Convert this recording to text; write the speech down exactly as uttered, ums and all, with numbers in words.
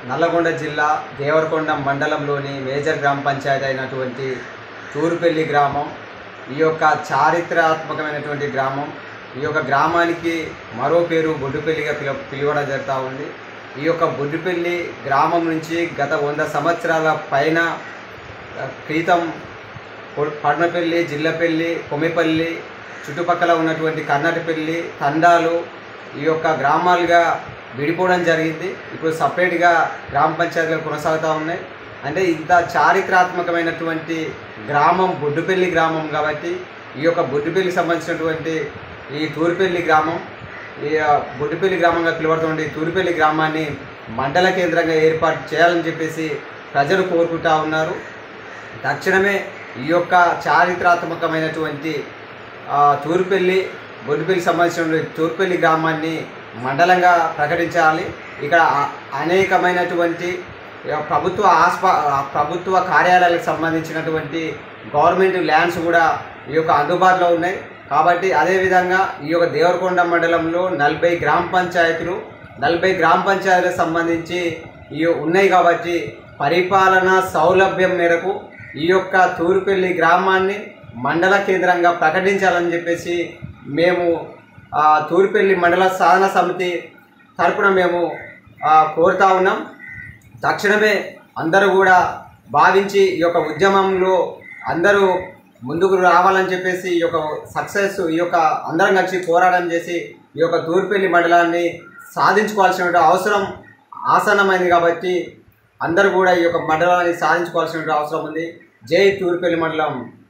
నల్లగొండ జిల్లా దేవరకొండ మండలంలోని మేజర్ గ్రామ పంచాయతీ అయినటువంటి తూరుపల్లి గ్రామం ఈ యొక్క చారిత్రాత్మకమైనటువంటి గ్రామం. ఈ యొక్క గ్రామానికి మరో పేరు బొడ్డుపల్లిగా పిల పిలవడం జరుగుతూ ఉంది. ఈ యొక్క బొడ్డుపల్లి గ్రామం నుంచి గత వంద సంవత్సరాల పైన క్రితం పడనపల్లి, జిల్లపల్లి, కొమ్మిపల్లి చుట్టుపక్కల ఉన్నటువంటి కన్నటిపల్లి తండాలు ఈ యొక్క గ్రామాలుగా విడిపోవడం జరిగింది. ఇప్పుడు సపరేట్గా గ్రామ పంచాయతీలు కొనసాగుతూ ఉన్నాయి. అంటే ఇంత చారిత్రాత్మకమైనటువంటి గ్రామం బొడ్డుపల్లి గ్రామం కాబట్టి ఈ యొక్క బొడ్డుపల్లికి సంబంధించినటువంటి ఈ తూరుపల్లి గ్రామం ఈ బొడ్డుపల్లి గ్రామంగా పిలువడుతున్న తూరుపల్లి గ్రామాన్ని మండల కేంద్రంగా ఏర్పాటు చేయాలని చెప్పేసి ప్రజలు కోరుకుంటూ ఉన్నారు. తక్షణమే ఈ యొక్క చారిత్రాత్మకమైనటువంటి తూరుపల్లి బొడ్డుపల్లికి సంబంధించిన తూరుపల్లి గ్రామాన్ని మండలంగా ప్రకటించాలి. ఇక్కడ అనేకమైనటువంటి ప్రభుత్వ ఆస్పా ప్రభుత్వ కార్యాలయాలకు సంబంధించినటువంటి గవర్నమెంట్ ల్యాండ్స్ కూడా ఈ యొక్క అందుబాటులో ఉన్నాయి. కాబట్టి అదేవిధంగా ఈ యొక్క దేవరకొండ మండలంలో నలభై గ్రామ పంచాయతీలు నలభై గ్రామ పంచాయతీలకు సంబంధించి ఈ ఉన్నాయి. కాబట్టి పరిపాలన సౌలభ్యం మేరకు ఈ యొక్క తూరుపల్లి గ్రామాన్ని మండల కేంద్రంగా ప్రకటించాలని చెప్పేసి మేము తూరుపల్లి మండల సాధన సమితి తరపున మేము కోరుతా ఉన్నాం. తక్షణమే అందరూ కూడా భావించి ఈ యొక్క ఉద్యమంలో అందరూ ముందుకు రావాలని చెప్పేసి ఈ యొక్క సక్సెస్ ఈ యొక్క అందరం కలిసి పోరాటం చేసి ఈ యొక్క తూరుపల్లి మండలాన్ని సాధించుకోవాల్సిన అవసరం ఆసన్నమైంది. కాబట్టి అందరూ కూడా ఈ యొక్క మండలాన్ని సాధించుకోవాల్సిన అవసరం ఉంది. జై తూరుపల్లి మండలం.